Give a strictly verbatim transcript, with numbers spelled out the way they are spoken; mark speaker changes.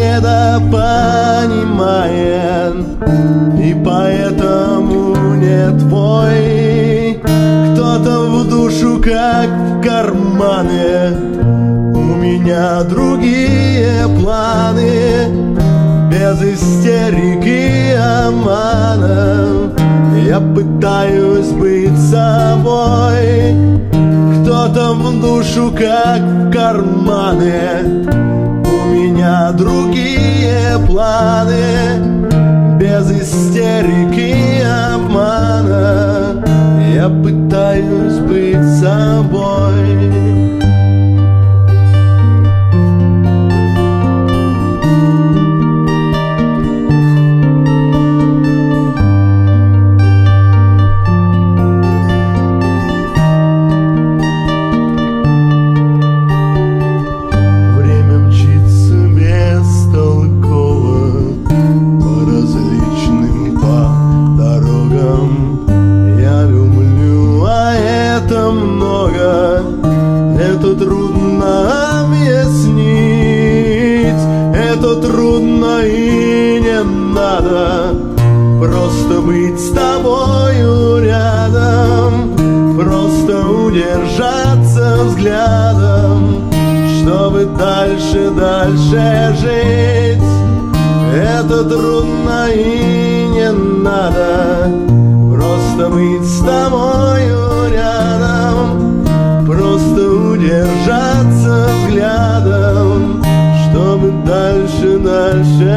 Speaker 1: недопонимает, и поэтому не твой. Кто-то в душу, как в кармане, у меня другие планы. Без истерики и обмана я пытаюсь быть собой. Кто-то в душу, как в кармане, у меня другие планы. Без истерики и обмана я пытаюсь быть собой. Это трудно объяснить, это трудно и не надо. Просто быть с тобою рядом, просто удержаться взглядом, чтобы дальше, дальше жить. Это трудно и не надо, просто быть с тобою рядом, просто удержаться взглядом, чтобы дальше, дальше